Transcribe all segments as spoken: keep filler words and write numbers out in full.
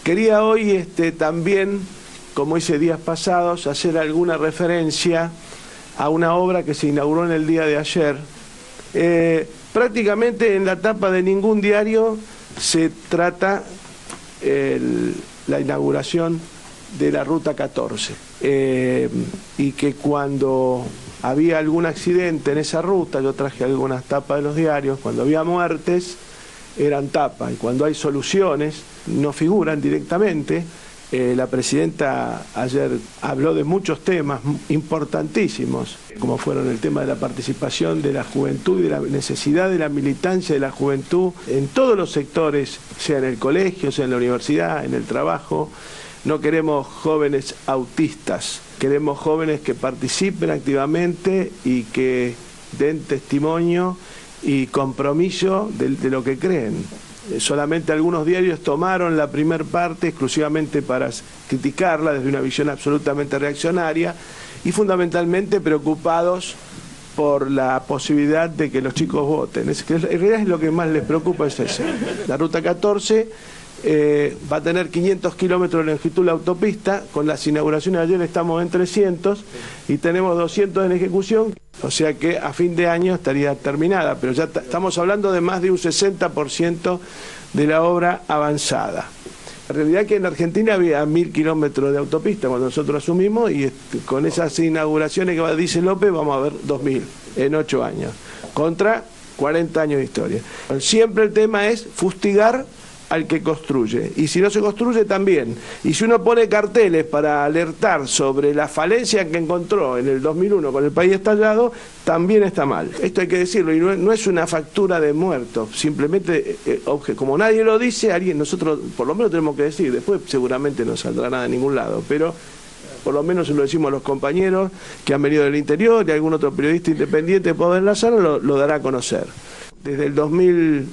Quería hoy este, también, como hice días pasados, hacer alguna referencia a una obra que se inauguró en el día de ayer. Eh, prácticamente en la tapa de ningún diario se trata el, la inauguración de la Ruta catorce. Eh, y que cuando había algún accidente en esa ruta, yo traje algunas tapas de los diarios, cuando había muertes eran tapas, y cuando hay soluciones no figuran directamente. Eh, la presidenta ayer habló de muchos temas importantísimos, como fueron el tema de la participación de la juventud y de la necesidad de la militancia de la juventud en todos los sectores, sea en el colegio, sea en la universidad, en el trabajo. No queremos jóvenes autistas, queremos jóvenes que participen activamente y que den testimonio y compromiso de, de lo que creen. Solamente algunos diarios tomaron la primer parte exclusivamente para criticarla desde una visión absolutamente reaccionaria y fundamentalmente preocupados por la posibilidad de que los chicos voten. Es que en realidad es lo que más les preocupa, es ese. La Ruta catorce eh, va a tener quinientos kilómetros de longitud la autopista, con las inauguraciones de ayer estamos en trescientos y tenemos doscientos en ejecución. O sea que a fin de año estaría terminada, pero ya estamos hablando de más de un sesenta por ciento de la obra avanzada. La realidad es que en Argentina había mil kilómetros de autopista cuando nosotros asumimos y este, con esas inauguraciones que dice López vamos a ver dos mil en ocho años, contra cuarenta años de historia. Siempre el tema es fustigar al que construye, y si no se construye también, y si uno pone carteles para alertar sobre la falencia que encontró en el dos mil uno con el país estallado, también está mal. Esto hay que decirlo, y no, no es una factura de muertos, simplemente, eh, como nadie lo dice, alguien, nosotros por lo menos tenemos que decir, después seguramente no saldrá nada de ningún lado, pero por lo menos se lo decimos a los compañeros que han venido del interior, y algún otro periodista independiente puede enlazar, lo, lo dará a conocer. Desde el dos mil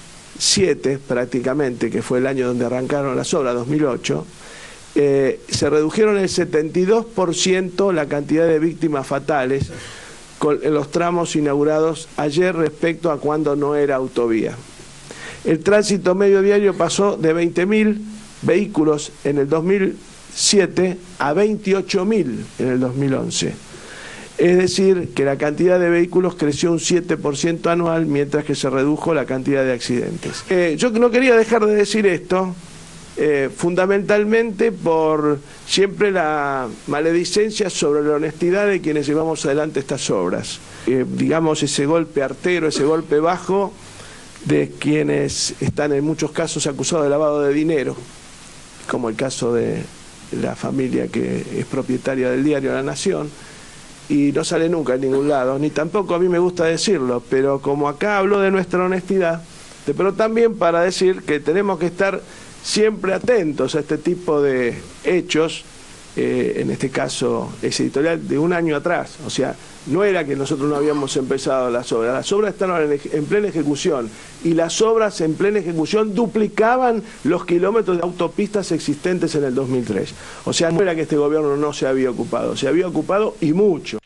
siete prácticamente, que fue el año donde arrancaron las obras, dos mil ocho, eh, se redujeron el setenta y dos por ciento la cantidad de víctimas fatales con, en los tramos inaugurados ayer respecto a cuando no era autovía. El tránsito medio diario pasó de veinte mil vehículos en el dos mil siete a veintiocho mil en el dos mil once. Es decir, que la cantidad de vehículos creció un siete por ciento anual, mientras que se redujo la cantidad de accidentes. Eh, yo no quería dejar de decir esto, eh, fundamentalmente por siempre la maledicencia sobre la honestidad de quienes llevamos adelante estas obras. Eh, digamos, ese golpe artero, ese golpe bajo de quienes están en muchos casos acusados de lavado de dinero, como el caso de la familia que es propietaria del diario La Nación, y no sale nunca en ningún lado, ni tampoco a mí me gusta decirlo, pero como acá hablo de nuestra honestidad, pero también para decir que tenemos que estar siempre atentos a este tipo de hechos, eh, en este caso ese editorial de un año atrás, o sea, no era que nosotros no habíamos empezado las obras, las obras estaban en, en plena ejecución, y las obras en plena ejecución duplicaban los kilómetros de autopistas existentes en el dos mil tres. O sea, no era que este gobierno no se había ocupado, se había ocupado y mucho.